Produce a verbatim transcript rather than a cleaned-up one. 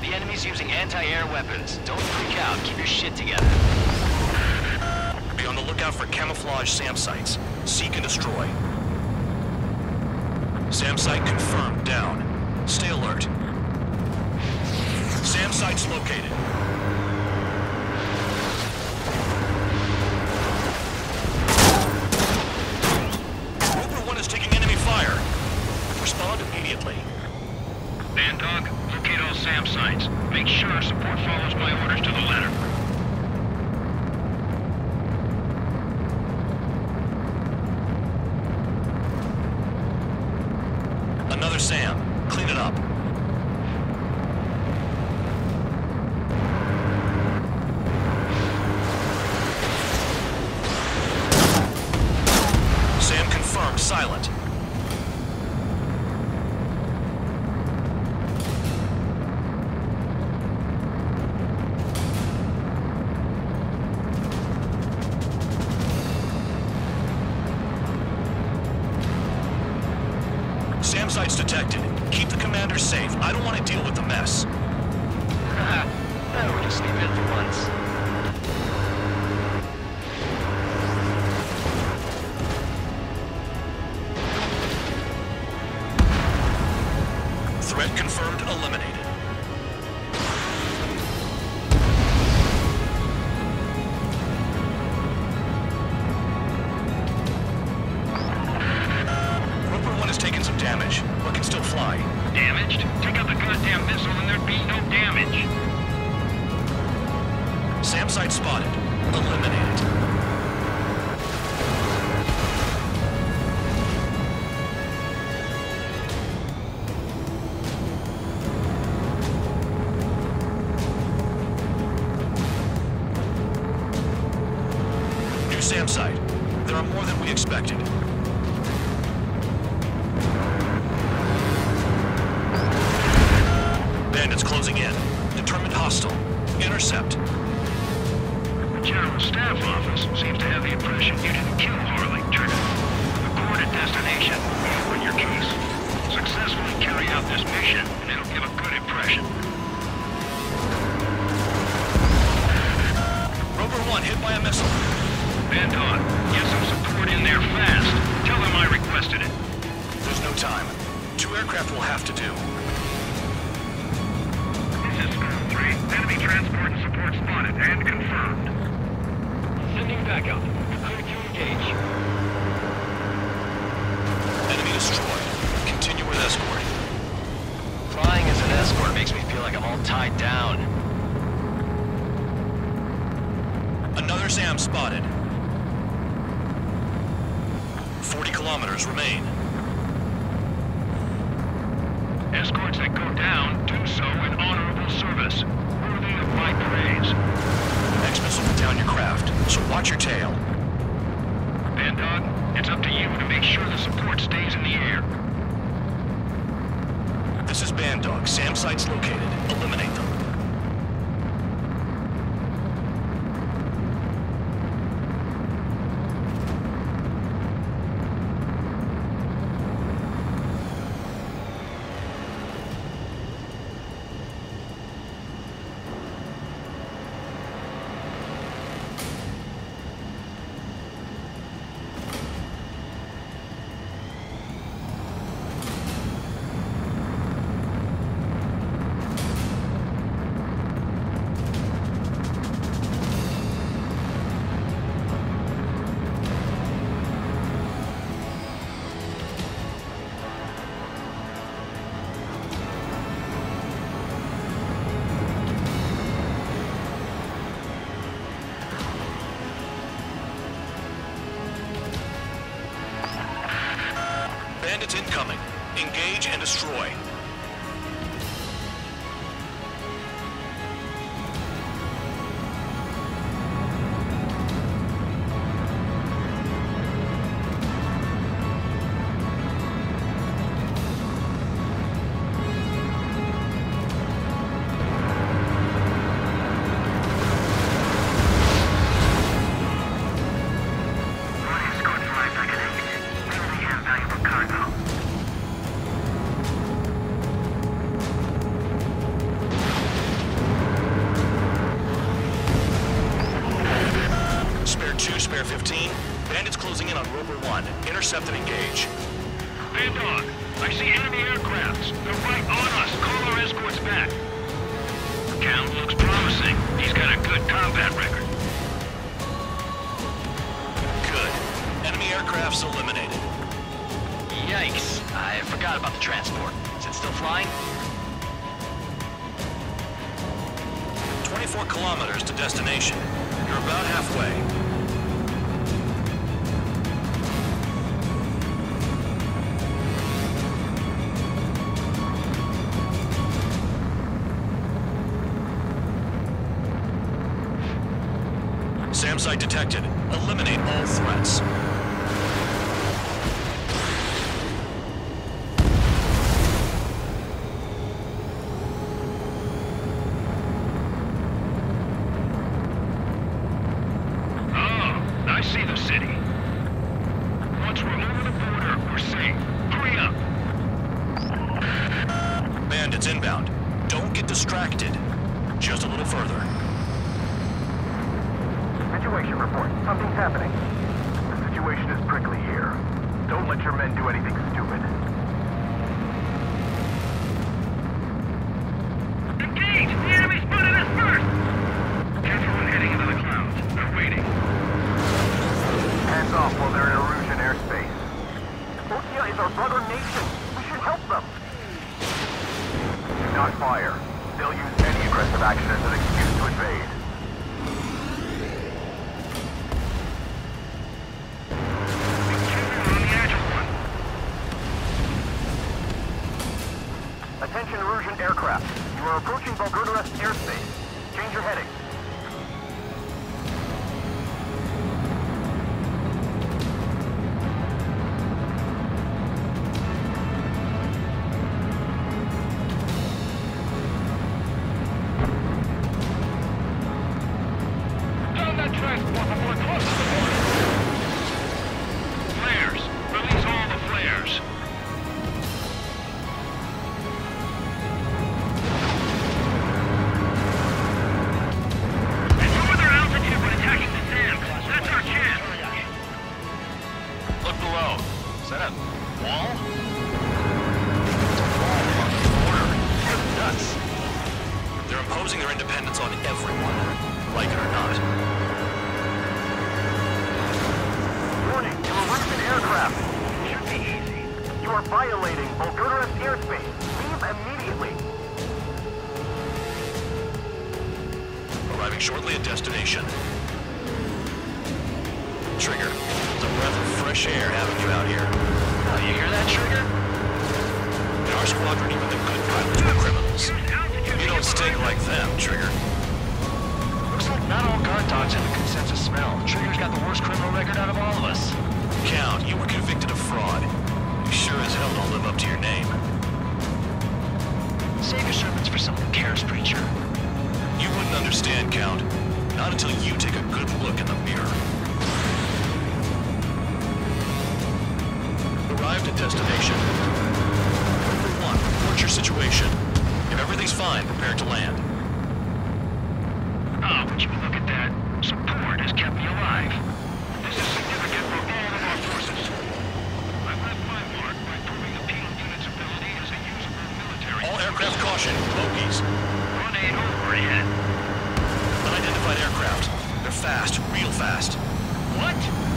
The enemy's using anti-air weapons. Don't freak out. Keep your shit together. Be on the lookout for camouflage SAM sites. Seek and destroy. SAM site confirmed. Down. Stay alert. SAM site's located. Roper one is taking enemy fire. Respond immediately. Bandog, locate all SAM sites. Make sure support follows my orders to the letter. Another SAM. Clean it up. SAM confirmed. Silent. SAM site's detected. Keep the commander safe. I don't want to deal with the mess. No, we'll just leave it for once. Threat confirmed. Eliminated. Roper one has taken some damage, but can still fly. Damaged? Take out the goddamn missile and there'd be no damage. SAM site spotted. Eliminated. New SAM site. There are more than we expected. Bandits closing in. Determined hostile. Intercept. The General Staff Office seems to have the impression you didn't kill Harley, Trigger. The coordinate destination will win your case. Successfully carry out this mission, and it'll give a good impression. Roper one hit by a missile. Bandog, get some support in there fast. Tell them I requested it. There's no time. Two aircraft will have to do. This is Squad three. Enemy transport and support spotted and confirmed. Sending backup. Clear to engage. Enemy destroyed. Continue with escort. Flying as an escort makes me feel like I'm all tied down. Another SAM spotted. Forty kilometers remain. Escorts that go down do so in honorable service, worthy of my praise. X-missile will down your craft, so watch your tail. Bandog, it's up to you to make sure the support stays in the air. This is Bandog. SAM sites located. Eliminate them. Bandits incoming. Engage and destroy. fifteen, bandits closing in on Rover one. Intercept and engage. Band Dog, I see enemy aircrafts. They're right on us. Call our escorts back. Count looks promising. He's got a good combat record. Good. Enemy aircrafts eliminated. Yikes. I forgot about the transport. Is it still flying? twenty-four kilometers to destination. You're about halfway. SAM site detected. Eliminate all threats. I see the city. Once we're over the border, we're safe. Hurry up. Bandits inbound. Don't get distracted. Just a little further. Situation report. Something's happening. The situation is prickly here. Don't let your men do anything stupid. Engage! The enemy spotted us first! Careful when heading into the clouds. They're waiting. Hands off while they're in Erusian airspace. Okia is our brother nation. We should help them. Do not fire. They'll use any aggressive action as an excuse to invade. Be careful on the agile one. Attention Erusian aircraft. You are approaching Bulgurdaras airspace. Change your heading. Flares! Release all the flares! And lower their altitude when attacking the SAMs. That's our chance! Look below. Is that a wall? It's a wall on the border. You're nuts. They're imposing their independence on everyone, like it or not. Warning, to Erusian aircraft. Should be easy. You are violating Bulgurdaras airspace. Leave immediately. Arriving shortly at destination. Trigger, it's a breath of fresh air having you out here. Oh, you hear that, Trigger? In our squadron, even the good pilots were criminals. You don't stink like them, Trigger. Looks like not all guard dogs have a consensus smell. Trigger's got the worst criminal record out of all of us. Count, you were convicted of fraud. You sure as hell don't live up to your name. Save your sermons for someone who cares, preacher. You wouldn't understand, Count. Not until you take a good look in the mirror. Arrived at destination. Number one, report your situation. If everything's fine, prepare to land. Oh, would you look at that? Support has kept me alive. This is significant for all of our forces. I left my mark by proving the penal unit's ability as a usable military... All aircraft caution, bogies. Grenade overhead. Unidentified aircraft. They're fast, real fast. What?